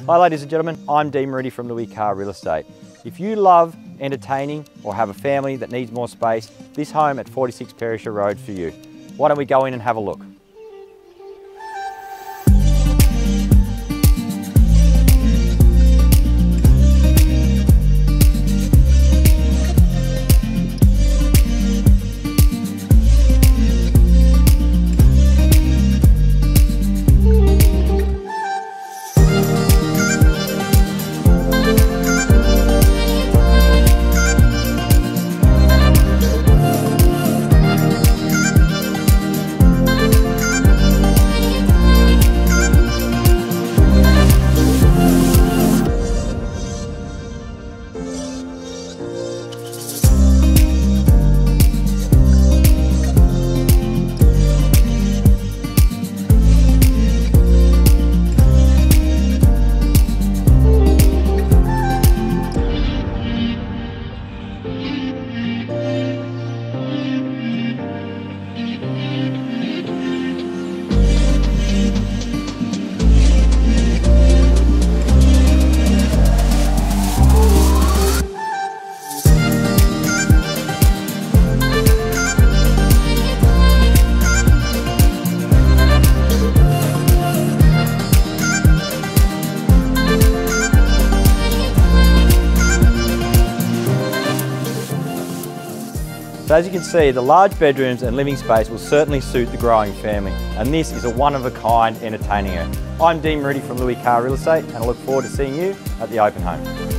Hi ladies and gentlemen, I'm Dean Moretti from Louis Carr Real Estate. If you love entertaining or have a family that needs more space, this home at 46 Perisher Road for you. Why don't we go in and have a look? So as you can see, the large bedrooms and living space will certainly suit the growing family, and this is a one-of-a-kind entertaining home. I'm Dean Moretti from Louis Carr Real Estate, and I look forward to seeing you at the open home.